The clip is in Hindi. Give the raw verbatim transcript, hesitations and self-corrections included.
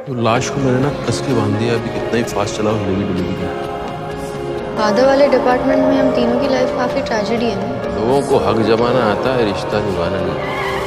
तो लाश को मैंने ना कस के बांध दिया। अभी कितना ही फास्ट चलाओ डिलीवरी डिलीवरी। फादर वाले डिपार्टमेंट में हम तीनों की लाइफ काफी ट्रेजेडी है ना। लोगों को हक जमाना आता है, रिश्ता निभाना नहीं।